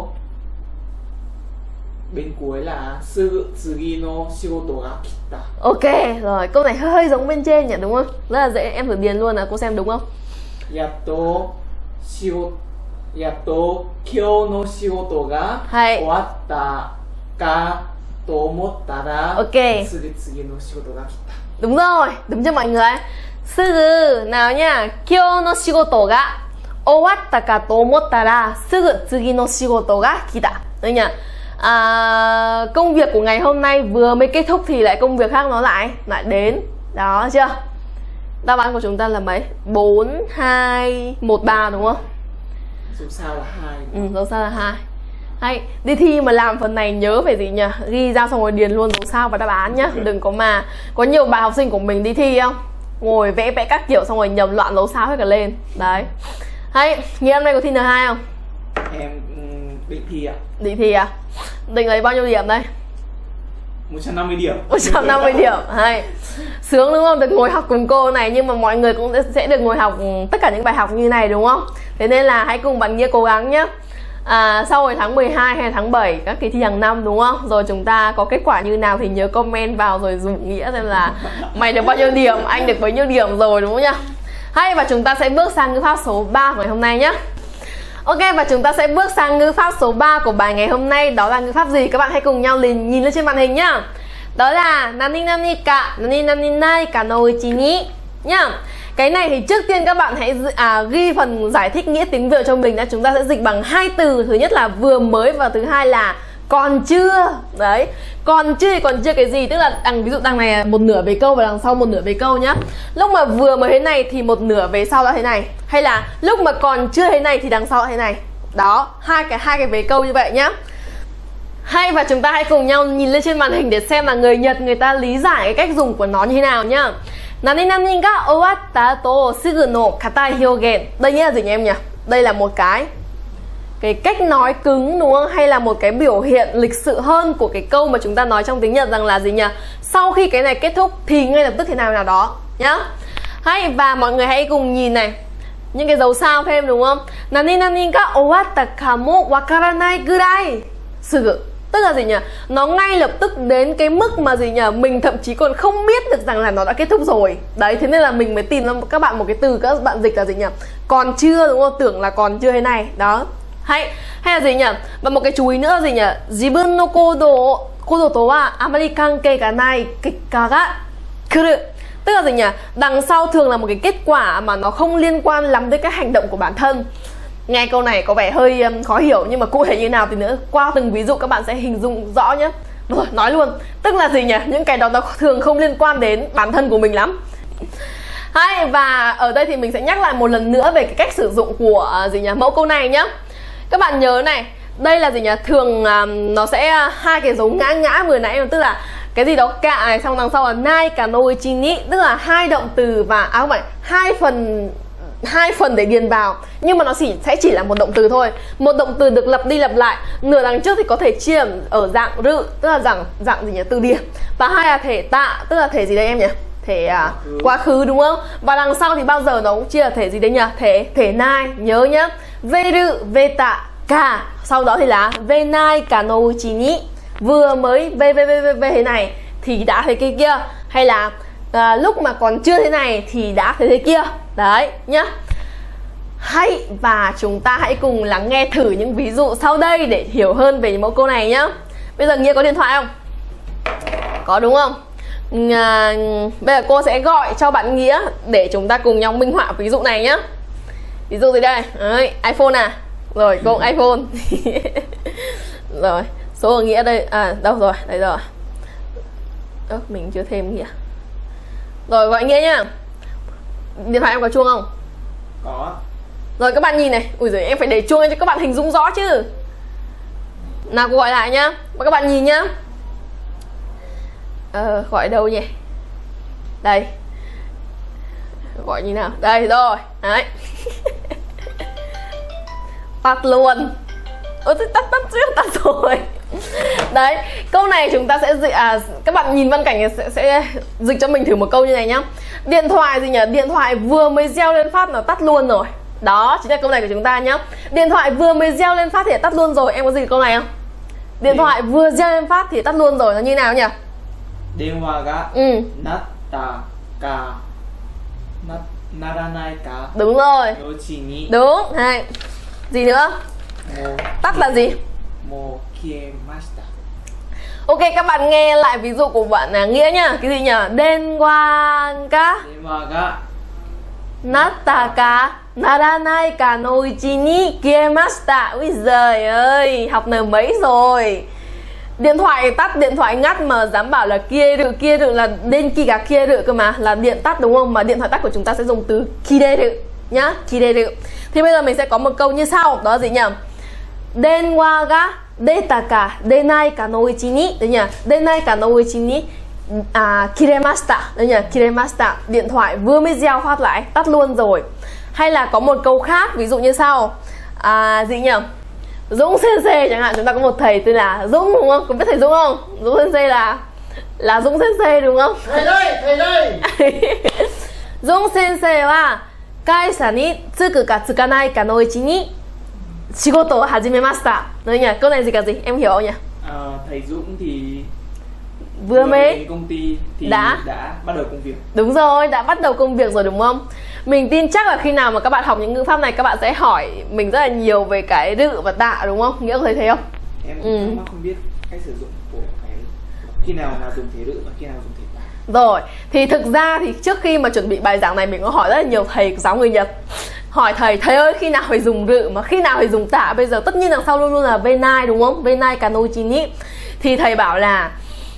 Bên cuối là sugu tsugi no shigoto ga kita. Ok, rồi, câu này hơi giống bên trên nhỉ đúng không? Rất là dễ, em thử điền luôn là cô xem đúng không? Yatto shigoto Yatto kyou no shigoto ga owatta ka to omottara sugu tsugi no shigoto ga kita. Đúng rồi, đúng chưa mọi người? Sugu nào nhá. Kyou no shigoto ga owatta ka to omottara sugu tsugi no shigoto ga kita. Đấy nhỉ? À, công việc của ngày hôm nay vừa mới kết thúc thì lại công việc khác nó lại lại đến. Đó chưa? Đáp án của chúng ta là mấy? bốn, hai, một, ba đúng không? Dấu sao là hai. Ừ, dấu sao là hai. Hay, đi thi mà làm phần này nhớ phải gì nhỉ? Ghi ra xong rồi điền luôn dấu sao và đáp án nhá. Đừng có mà có nhiều bạn học sinh của mình đi thi không? Ngồi vẽ vẽ các kiểu xong rồi nhầm loạn dấu sao hết cả lên. Đấy. Hay, Nghĩa hôm nay có thi N hai không? Em định thi ạ. Định thi à? Định lấy bao nhiêu điểm đây? một trăm năm mươi điểm. một trăm năm mươi điểm. Hay. Sướng đúng không? Được ngồi học cùng cô này, nhưng mà mọi người cũng sẽ được ngồi học tất cả những bài học như này đúng không? Thế nên là hãy cùng bạn Nghĩa cố gắng nhé. À, sau hồi tháng mười hai hay tháng bảy các kỳ thi hàng năm đúng không? Rồi chúng ta có kết quả như nào thì nhớ comment vào rồi dụ Nghĩa xem là mày được bao nhiêu điểm, anh được bao nhiêu điểm rồi đúng không nhá? Hay, và chúng ta sẽ bước sang ngữ pháp số ba của ngày hôm nay nhé. Ok, và chúng ta sẽ bước sang ngữ pháp số ba của bài ngày hôm nay. Đó là ngữ pháp gì? Các bạn hãy cùng nhau liền nhìn lên trên màn hình nhá. Đó là nani nani ka, nani nani nai ka no uchi ni nhá. Cái này thì trước tiên các bạn hãy à, ghi phần giải thích nghĩa tiếng Việt cho mình đã. Chúng ta sẽ dịch bằng hai từ. Thứ nhất là vừa mới và thứ hai là còn chưa. Đấy, còn chưa thì còn chưa cái gì? Tức là đằng ví dụ đằng này một nửa về câu và đằng sau một nửa về câu nhá. Lúc mà vừa mới thế này thì một nửa về sau là thế này. Hay là lúc mà còn chưa thế này thì đằng sau là thế này. Đó, hai cái hai cái về câu như vậy nhá. Hay, và chúng ta hãy cùng nhau nhìn lên trên màn hình để xem là người Nhật người ta lý giải cái cách dùng của nó như thế nào nhá. Nani nani ga owatta to sugu no katai hyogen. Đây nghĩa là gì nhỉ em nhỉ? Đây là một cái cái cách nói cứng đúng không? Hay là một cái biểu hiện lịch sự hơn của cái câu mà chúng ta nói trong tiếng Nhật rằng là gì nhỉ? Sau khi cái này kết thúc thì ngay lập tức thế nào nào đó nhá. Hay, và mọi người hãy cùng nhìn này, những cái dấu sao thêm đúng không? Nani nani ga owatta kamo wakaranai gurai sugu. Tức là gì nhỉ? Nó ngay lập tức đến cái mức mà gì nhỉ? Mình thậm chí còn không biết được rằng là nó đã kết thúc rồi. Đấy, thế nên là mình mới tìm cho các bạn một cái từ các bạn dịch là gì nhỉ? Còn chưa, đúng không? Tưởng là còn chưa thế này. Đó. Hay, hay là gì nhỉ? Và một cái chú ý nữa là gì nhỉ? Jibun no kodo kodo to wa amari kankei ga nai kekka ga kuru. Tức là gì nhỉ? Đằng sau thường là một cái kết quả mà nó không liên quan lắm tới các hành động của bản thân. Nghe câu này có vẻ hơi um, khó hiểu, nhưng mà cụ thể như nào thì nữa qua từng ví dụ các bạn sẽ hình dung rõ nhé. Rồi, nói luôn. Tức là gì nhỉ? Những cái đó nó thường không liên quan đến bản thân của mình lắm. Hay, và ở đây thì mình sẽ nhắc lại một lần nữa về cái cách sử dụng của uh, gì nhỉ? Mẫu câu này nhá. Các bạn nhớ này, đây là gì nhỉ? Thường um, nó sẽ uh, hai cái dấu ngã ngã vừa nãy, tức là cái gì đó cạ này, xong đằng sau là nai cả nôi chi ni, tức là hai động từ và à không phải hai phần hai phần để điền vào, nhưng mà nó chỉ sẽ chỉ là một động từ thôi. Một động từ được lặp đi lặp lại, nửa đằng trước thì có thể chia ở dạng rự, tức là dạng dạng gì nhỉ? Từ điển. Và hai là thể tạ, tức là thể gì đây em nhỉ? Thể à, quá khứ đúng không? Và đằng sau thì bao giờ nó cũng chia là thể gì đấy nhỉ? Thể thể nai, nhớ nhá. Ve rự, ve tạ, cả. Sau đó thì là ve nai cả nô chi ni. Vừa mới ve ve ve ve ve thế này thì đã thấy cái kia, hay là à, lúc mà còn chưa thế này thì đã thấy thế kia. Đấy nhá. Hay, và chúng ta hãy cùng lắng nghe thử những ví dụ sau đây để hiểu hơn về mẫu câu này nhá. Bây giờ Nghĩa có điện thoại không? Có đúng không? À, bây giờ cô sẽ gọi cho bạn Nghĩa để chúng ta cùng nhau minh họa ví dụ này nhá. Ví dụ gì đây? Đấy, iPhone à? Rồi, cô iPhone. Rồi, số của Nghĩa đây. À, đâu rồi? Đây rồi. Ơ, mình chưa thêm Nghĩa. Rồi, gọi Nghĩa nhá. Điện thoại em có chuông không? Có. Rồi các bạn nhìn này. Ui giời, em phải để chuông cho các bạn hình dung rõ chứ. Nào, cô gọi lại nhá. Và các bạn nhìn nhá. Ờ, gọi đâu nhỉ? Đây. Gọi như nào? Đây rồi. Đấy. Tắt luôn. Ôi, tắt tắt tắt tắt rồi. Đấy, câu này chúng ta sẽ dịch à, các bạn nhìn văn cảnh sẽ, sẽ dịch cho mình thử một câu như này nhá. Điện thoại gì nhỉ? Điện thoại vừa mới reo lên phát nó tắt luôn rồi. Đó, chính là câu này của chúng ta nhá. Điện thoại vừa mới reo lên phát thì tắt luôn rồi. Em có dịch câu này không? Điện Điện. thoại vừa reo lên phát thì tắt luôn rồi. Nó như nào nhỉ? Điện thoại ga ừ. natta ka nat naranai ka. Đúng rồi. Đúng. Hai. Gì nữa? Mo tắt là gì? Mo kiemashita. Ok, các bạn nghe lại ví dụ của bạn là Nghĩa nhá. Cái gì nhỉ? Denwa ga Denwa ga natta ka naranai ka no ichi ni kiemashita. Ui giời ơi, học nờ mấy rồi. Điện thoại tắt, điện thoại ngắt mà dám bảo là kia rự, kia rự là đến ki ga kia rự cơ mà, là điện tắt đúng không? Mà điện thoại tắt của chúng ta sẽ dùng từ kireru nhá, kireru. Thì bây giờ mình sẽ có một câu như sau, đó là gì nhỉ? Denwa ga deta ka denai ka no ichi ni, đấy nhỉ? Denai ka no ichi ni à, kiremashita, đấy nhỉ? Kiremashita, điện thoại vừa mới reo phát lại tắt luôn rồi. Hay là có một câu khác, ví dụ như sau. À, gì nhỉ? Dũng Sensei chẳng hạn, chúng ta có một thầy tên là Dũng đúng không? Có biết thầy Dũng không? Dũng Sensei là là Dũng Sensei đúng không? Thầy đây, thầy đây. Dũng Sensei wa kaisa ni tsuku ka tsukanai ka no ichi ni shigoto o hajimemashita. Đấy nhỉ? Câu này gì cả gì? Em hiểu không nhỉ? À, thầy Dũng thì vừa mới công ty thì đã đã bắt đầu công việc. Đúng rồi, đã bắt đầu công việc rồi đúng không? Mình tin chắc là khi nào mà các bạn học những ngữ pháp này, các bạn sẽ hỏi mình rất là nhiều về cái rự và tạ đúng không? Nghĩa có thấy thế không? Em cũng ừ. không biết cách sử dụng của cái khi nào là dùng thế rự và khi nào dùng thế tạ. Rồi, thì thực ra thì trước khi mà chuẩn bị bài giảng này, mình có hỏi rất là nhiều thầy của giáo người Nhật. Hỏi thầy, thầy ơi khi nào phải dùng rự mà khi nào phải dùng tạ? Bây giờ tất nhiên đằng sau luôn luôn là venai đúng không? Venai kanoichi ni. Thì thầy bảo là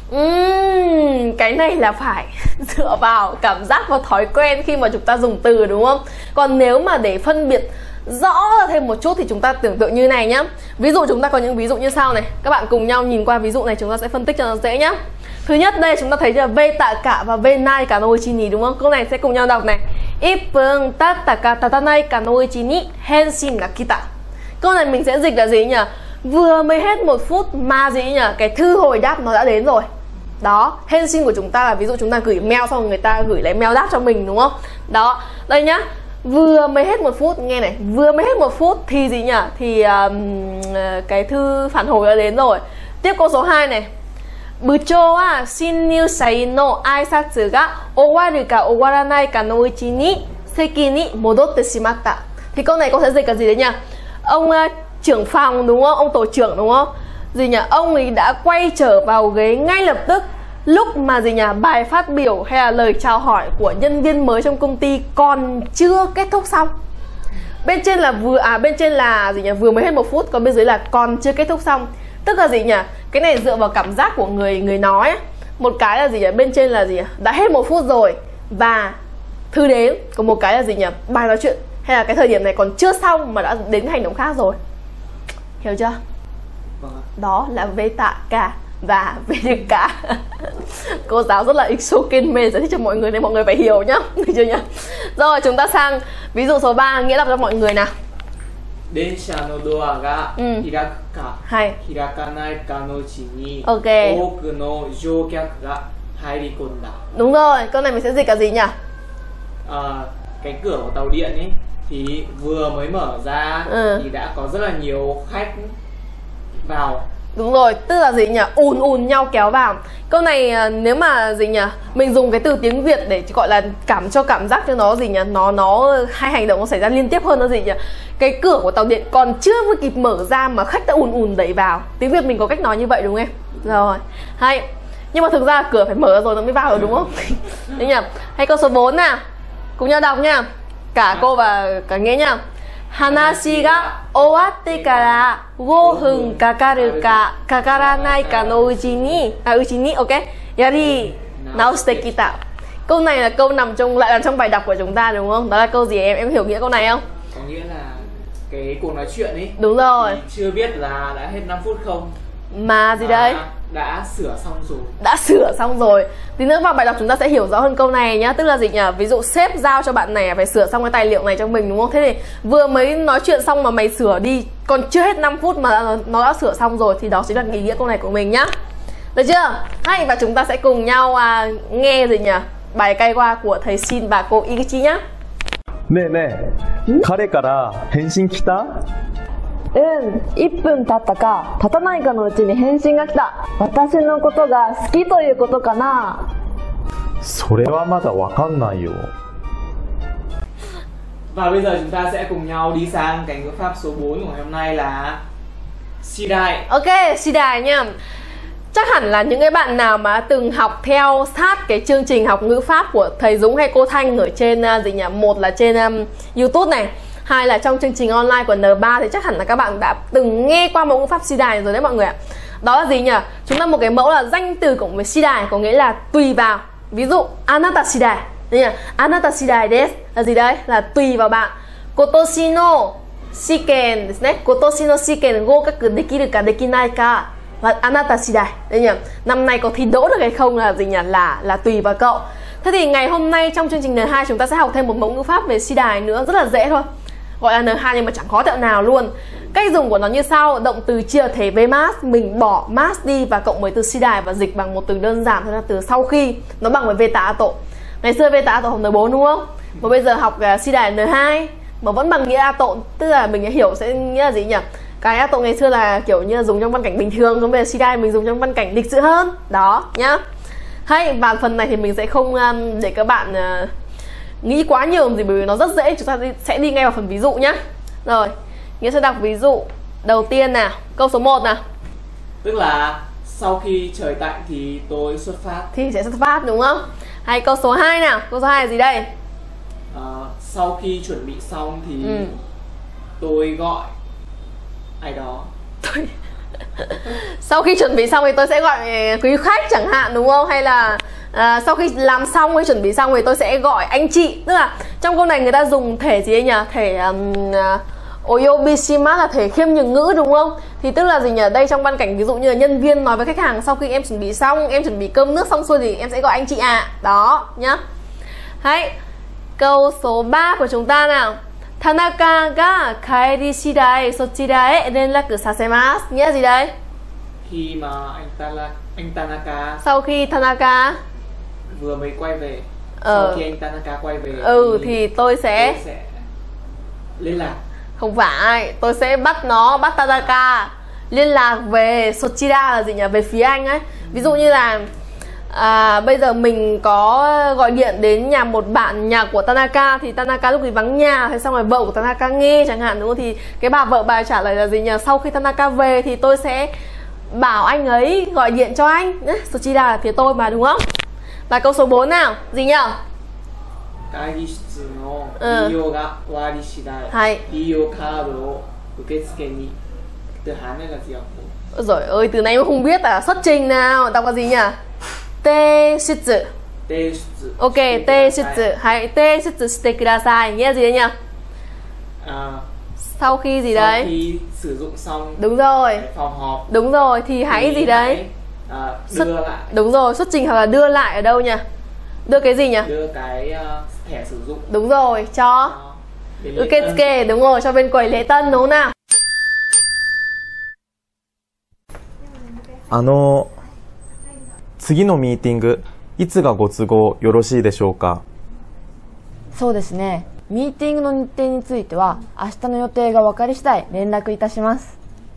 Uhm, cái này là phải dựa vào cảm giác và thói quen khi mà chúng ta dùng từ đúng không? Còn nếu mà để phân biệt rõ thêm một chút thì chúng ta tưởng tượng như này nhá. Ví dụ chúng ta có những ví dụ như sau này. Các bạn cùng nhau nhìn qua ví dụ này, chúng ta sẽ phân tích cho nó dễ nhá. Thứ nhất đây chúng ta thấy là ve tạ cả và ve nai cả no ichi ni đúng không? Câu này sẽ cùng nhau đọc này. Ippun tatta ka tatanai ka no ichi ni henshin ga kita. Câu này mình sẽ dịch là gì nhỉ? Vừa mới hết một phút mà gì nhỉ? Cái thư hồi đáp nó đã đến rồi. Đó, henshin của chúng ta là ví dụ chúng ta gửi mail xong rồi người ta gửi lại mail đáp cho mình đúng không? Đó, đây nhá. Vừa mới hết một phút, nghe này, vừa mới hết một phút thì gì nhỉ? Thì um, cái thư phản hồi đã đến rồi. Tiếp câu số hai này. Buchou wa shinryūsai no aisatsu ga owaru ka owaranai ka no uchi ni seki ni modotte shimatta. Thì câu này cô sẽ dịch là gì đấy nhỉ? Ông uh, trưởng phòng đúng không? Ông tổ trưởng đúng không? Gì nhỉ? Ông ấy đã quay trở vào ghế ngay lập tức lúc mà gì nhỉ? Bài phát biểu hay là lời chào hỏi của nhân viên mới trong công ty còn chưa kết thúc xong. Bên trên là vừa à bên trên là gì nhỉ? Vừa mới hết một phút, còn bên dưới là còn chưa kết thúc xong. Tức là gì nhỉ? Cái này dựa vào cảm giác của người người nói ấy. Một cái là gì nhỉ? Bên trên là gì nhỉ? Đã hết một phút rồi và thư đến. Còn một cái là gì nhỉ? Bài nói chuyện hay là cái thời điểm này còn chưa xong mà đã đến hành động khác rồi. Hiểu chưa? Đó là vế tạ cả và vế được cả. Cô giáo rất là Iksokenme giải thích cho mọi người nên mọi người phải hiểu nhá. Được chưa nhá? Rồi chúng ta sang ví dụ số ba, nghĩa đọc cho mọi người nào. Densha no doa ga hiraku ka hirakanai ka no uchi ni toku no joukyaku ga hairikonda. Đúng rồi, câu này mình sẽ dịch là gì nhỉ? À, cái cửa của tàu điện ấy thì vừa mới mở ra ừ. thì đã có rất là nhiều khách vào. Đúng rồi, tức là gì nhỉ? Ùn ùn nhau kéo vào. Câu này nếu mà gì nhỉ? Mình dùng cái từ tiếng Việt để gọi là cảm cho cảm giác cho nó gì nhỉ? Nó nó hai hành động nó xảy ra liên tiếp hơn nó gì nhỉ? Cái cửa của tàu điện còn chưa vừa kịp mở ra mà khách đã ùn ùn đẩy vào. Tiếng Việt mình có cách nói như vậy đúng không em? Rồi. Hay. Nhưng mà thực ra cửa phải mở ra rồi nó mới vào rồi đúng không? Đấy nhỉ? Hay câu số bốn nào. Cùng nhau đọc nha. Cả cô và cả Nghĩa nha. Hanashi ga owatte kara go hun kakaru ka kakaranai ka no uchi ni à uchi ni ok yari naoshite kita. Câu này là câu nằm trong lại là trong bài đọc của chúng ta đúng không? Đó là câu gì em em hiểu nghĩa câu này không? Có nghĩa là cái cuộc nói chuyện ấy. Đúng rồi. Chưa biết là đã hết năm phút không? Mà gì đấy? Đã sửa xong rồi. Đã sửa xong rồi. Tí nữa vào bài đọc chúng ta sẽ hiểu rõ hơn câu này nhá. Tức là gì nhỉ? Ví dụ sếp giao cho bạn này phải sửa xong cái tài liệu này cho mình đúng không? Thế thì vừa mới nói chuyện xong mà mày sửa đi, còn chưa hết năm phút mà nó, nó đã sửa xong rồi. Thì đó chính là ý nghĩa câu này của mình nhá. Được chưa? Hay, và chúng ta sẽ cùng nhau à, nghe gì nhỉ? Bài cay qua của thầy Shin và cô Ikichi nhá. Nè nè, kare kara henshin kita? うん、いっぷん経ったか経たないかのうちに返信が来た。私のことが好きということかな。 それはまだわかんないよ。 Và bây giờ chúng ta sẽ cùng nhau đi sang cái ngữ pháp số bốn của ngày hôm nay là Shidai. Ok, Shidai nha. Chắc hẳn là những cái bạn nào mà từng học theo sát cái chương trình học ngữ pháp của thầy Dũng hay cô Thanh ở trên gì nhỉ? Một là trên um, YouTube này, hai là trong chương trình online của N ba thì chắc hẳn là các bạn đã từng nghe qua mẫu ngữ pháp Shidai rồi đấy mọi người ạ. Đó là gì nhỉ? Chúng ta một cái mẫu là danh từ cộng với Shidai, có nghĩa là tùy vào. Ví dụ anata Shidai, đấy nhỉ? Anata Shidai desu là gì đấy? Là tùy vào bạn. Kotoshi no shiken desu ne. Kotoshi no shiken goukaku dekiru ka dekinai ka và anata Shidai. Đấy nhỉ? Năm nay có thi đỗ được hay không là gì nhỉ? Là là tùy vào cậu. Thế thì ngày hôm nay trong chương trình N hai chúng ta sẽ học thêm một mẫu ngữ pháp về Shidai nữa, rất là dễ thôi. Gọi là N hai nhưng mà chẳng khó tẹo nào luôn. Cách dùng của nó như sau: động từ chia thể với mas, mình bỏ mas đi và cộng với từ Shidai và dịch bằng một từ đơn giản, thế là từ sau khi, nó bằng với veta ato. Ngày xưa veta ato học N bốn đúng không? Mà bây giờ học uh, Shidai N hai mà vẫn bằng nghĩa ato, tức là mình hiểu sẽ nghĩa là gì nhỉ? Cái ato ngày xưa là kiểu như là dùng trong văn cảnh bình thường, còn bây giờ Shidai mình dùng trong văn cảnh lịch sự hơn. Đó nhá. Hay, và phần này thì mình sẽ không um, để các bạn uh, nghĩ quá nhiều gì, bởi vì nó rất dễ. Chúng ta đi, sẽ đi ngay vào phần ví dụ nhá. Rồi, Nghĩa sẽ đọc ví dụ đầu tiên nào. Câu số một nào. Tức là sau khi trời tạnh thì tôi xuất phát. Thì sẽ xuất phát đúng không? Hay câu số hai nào. Câu số hai là gì đây? À, sau khi chuẩn bị xong thì ừ. tôi gọi ai đó. Sau khi chuẩn bị xong thì tôi sẽ gọi quý khách chẳng hạn đúng không? Hay là à, sau khi làm xong hay chuẩn bị xong thì tôi sẽ gọi anh chị. Tức là trong câu này người ta dùng thể gì ấy nhỉ? Thể um, uh, oyobishima là thể khiêm nhường ngữ đúng không? Thì tức là gì nhỉ? Đây trong văn cảnh ví dụ như là nhân viên nói với khách hàng sau khi em chuẩn bị xong, em chuẩn bị cơm nước xong xuôi thì em sẽ gọi anh chị ạ. À. Đó nhá. Hay. Câu số ba của chúng ta nào. Tanaka ga kaeri shidai sochira e renraku sasemasu. Nghĩa gì đây? Khi mà anh ta Anh Tanaka. Sau khi Tanaka vừa mới quay về. Ờ. Sau khi anh Tanaka quay về. Ừ thì, thì tôi sẽ, tôi sẽ liên lạc. Không phải, tôi sẽ bắt nó, bắt Tanaka liên lạc về Sochira là gì nhỉ? Về phía anh ấy. Ví dụ như là à, bây giờ mình có gọi điện đến nhà một bạn nhà của Tanaka, thì Tanaka lúc thì vắng nhà, thế xong rồi vợ của Tanaka nghe chẳng hạn, đúng không? Thì cái bà vợ bà trả lời là gì nhỉ? Sau khi Tanaka về thì tôi sẽ bảo anh ấy gọi điện cho anh. Sochira là phía tôi mà, đúng không? Và câu số bốn nào, gì nhỉ? 会議室の利用が終わり次第、 はい、 利用カードを受付に từ Hán này là gì ạ? Rồi ơi, từ này mà không biết à? Xuất trình nào, đọc là gì nhỉ? Te shitsu. Te shitsu. Ok, te shitsu. Hãy te shitsu shite kudasai. Nghĩa là gì đấy nhỉ? À, sau khi gì sau đấy? Sau khi sử dụng xong. Đúng rồi. Phòng họp. Đúng rồi, thì hãy thì gì đấy? Hãy, à, đưa xuất, lại. Đúng rồi, xuất trình hoặc là đưa lại ở đâu nhỉ? Đưa cái gì nhỉ? Đưa cái uh, thẻ sử dụng. Đúng rồi, cho Uketsuke, đúng rồi, cho bên quầy lễ tân, đúng không nào? あの次のミーティングいつがご都合よろしいでしょうか。 そうですね。ミーティングの日程については明日の予定が分かり次第連絡いたします。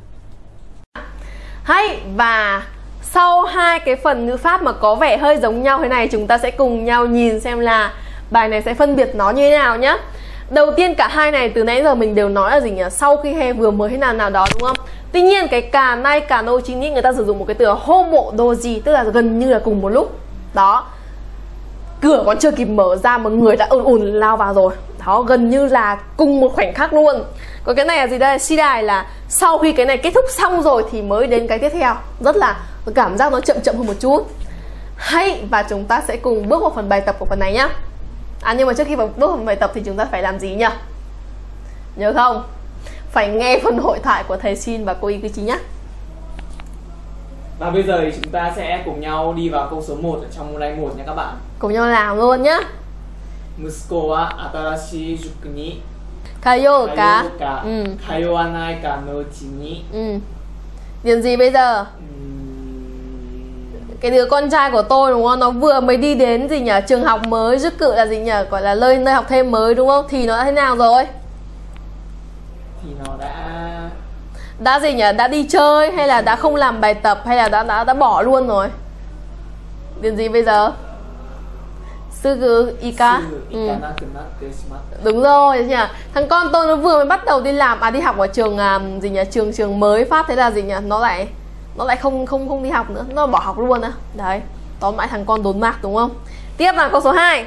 Hay, và sau hai cái phần ngữ pháp mà có vẻ hơi giống nhau thế này, chúng ta sẽ cùng nhau nhìn xem là bài này sẽ phân biệt nó như thế nào nhé. Đầu tiên cả hai này từ nãy giờ mình đều nói là gì nhỉ? Sau khi he vừa mới thế nào nào đó, đúng không? Tuy nhiên cái cả nay cả no chính ý người ta sử dụng một cái từ homo doji, tức là gần như là cùng một lúc. Đó. Cửa còn chưa kịp mở ra mà người đã ùn ùn lao vào rồi. Đó, gần như là cùng một khoảnh khắc luôn. Còn cái này là gì đây? Shidai là sau khi cái này kết thúc xong rồi thì mới đến cái tiếp theo. Rất là cảm giác nó chậm chậm hơn một chút. Hay, và chúng ta sẽ cùng bước vào phần bài tập của phần này nhá. À nhưng mà trước khi vào bước vào phần bài tập thì chúng ta phải làm gì nhỉ? Nhớ không? Phải nghe phần hội thoại của thầy Shin và cô Ikuchi nhé. Và bây giờ thì chúng ta sẽ cùng nhau đi vào câu số một ở trong môn một nha các bạn. Cùng nhau làm luôn nhá. Musuko wa atarashii juku ni kayo ka kayowanai ka no uchi ni. Ừ. Điền gì bây giờ? Cái đứa con trai của tôi đúng không? Nó vừa mới đi đến gì nhỉ? Trường học mới, dứt cự là gì nhỉ? Gọi là nơi, nơi học thêm mới đúng không? Thì nó đã thế nào rồi? Thì nó đã... Đã gì nhỉ? Đã đi chơi hay là đã không làm bài tập hay là đã đã, đã bỏ luôn rồi? Điền gì bây giờ? Sugu ika. Ừ. Đúng rồi nhỉ? Thằng con tôi nó vừa mới bắt đầu đi làm, à đi học ở trường gì nhỉ? Trường trường mới phát, thế là gì nhỉ? Nó lại nó lại không không không đi học nữa, nó bỏ học luôn á. Đấy, tóm lại thằng con đốn mạc đúng không? Tiếp là câu số hai.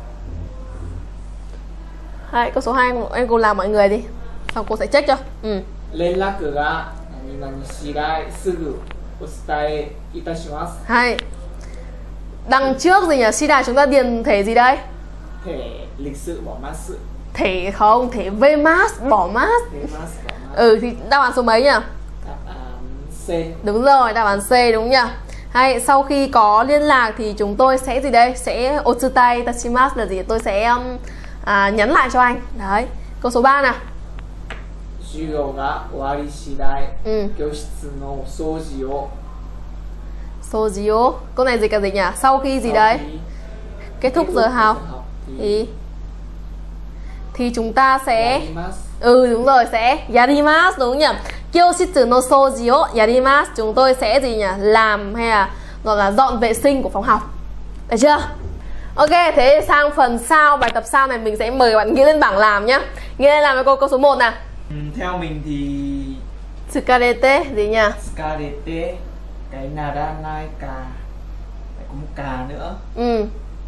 Hai, câu số hai em cô làm mọi người đi. Xong cô sẽ check cho. Ừ. 連絡が何々次第すぐお伝えいたします。 Hay. Đằng trước gì nhỉ? Shida chúng ta điền thể gì đây? Thể lịch sự bỏ masu. Thể không, thể vmas bỏ mas. Ừ thì đáp án số mấy nhỉ? Đáp án C. Đúng rồi, đáp án C đúng nhỉ? Hay, sau khi có liên lạc thì chúng tôi sẽ gì đây? Sẽ otsutai tashimasu là gì? Tôi sẽ um, à, nhắn lại cho anh. Đấy. Câu số ba nào. 授業が終わり次第、うん、教室の掃除を Soji. Câu này gì cả gì nhỉ? Sau khi gì đấy? Kết thúc giờ học thì thì chúng ta sẽ ừ đúng rồi, sẽ yarimasu đúng nhỉ? Kyoshitsu no soji o yarimasu, chúng tôi sẽ gì nhỉ? Làm hay là gọi là dọn vệ sinh của phòng học. Được chưa? Ok, thế sang phần sau, bài tập sau này mình sẽ mời bạn Nghĩa lên bảng làm nhá. Nghĩa lên làm với cô câu số một nào. Ừ, theo mình thì Tsukarete gì nhỉ? Tsukarete, cái naranai ka, phải có một ka nữa. Ừ.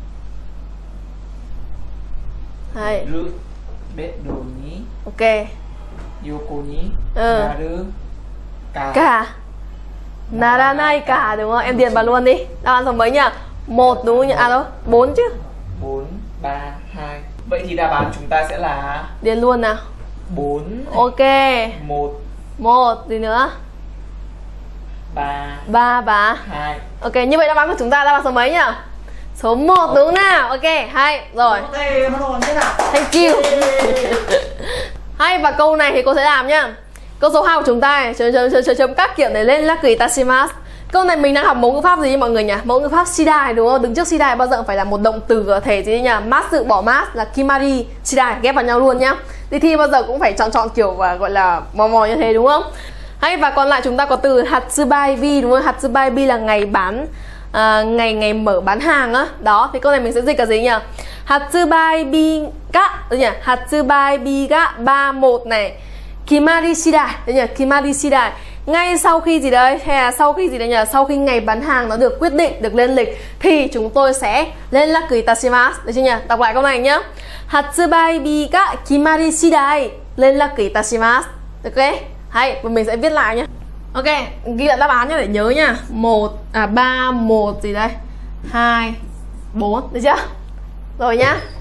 Hay. Ru beddo ni. Ok. Yoko ni. Ừ. Naru ka. Ka. Naranai ka đúng không? Em điền vào luôn đi. Đáp án số mấy nhỉ? Một đúng không nhỉ? À đâu, bốn chứ. Bốn, ba, hai. Vậy thì đáp án chúng ta sẽ là điền luôn nào. bốn. Ok. Một. Một gì nữa? Ba. Ba và hai. Ok, như vậy đáp án của chúng ta đáp án số mấy nhỉ? Số một đúng nào? Ok, hay. Rồi. Thank you. Hay, và câu này thì cô sẽ làm nhá. Câu số hai của chúng ta này, chấm chấm chấm chấm các kiểu này lên là gửi tashimasu. Câu này mình đang học mẫu ngữ pháp gì mọi người nhỉ? Mẫu ngữ pháp shidai đúng không? Đứng trước shidai bao giờ phải là một động từ ở thể gì nhỉ? Masu bỏ mas là kimari, shidai ghép vào nhau luôn nhá. Đi thi bao giờ cũng phải chọn chọn kiểu và gọi là mò mò như thế đúng không? Hay và còn lại chúng ta có từ hatsubai bi đúng không? Hatsubai bi là ngày bán à, ngày ngày mở bán hàng á. Đó, thì câu này mình sẽ dịch là gì nhỉ? Hatsubai bi ga nhỉ? Hatsubai bi ga ba một này. Kimari shidai, đấy nhỉ? Kimari shidai. Ngay sau khi gì đấy? Hay là sau khi gì đấy nhỉ? Sau khi ngày bán hàng nó được quyết định, được lên lịch thì chúng tôi sẽ lên laku itashimasu. Được chưa nhỉ? Đọc lại câu này nhá. Hatsubai bi ga kimari shidai lên laku itashimasu. Được ok? Hay, và mình sẽ viết lại nhé. Ok, ghi lại đáp án nhé để nhớ nha. một à ba một gì đây? hai bốn, được chưa? Rồi nhá.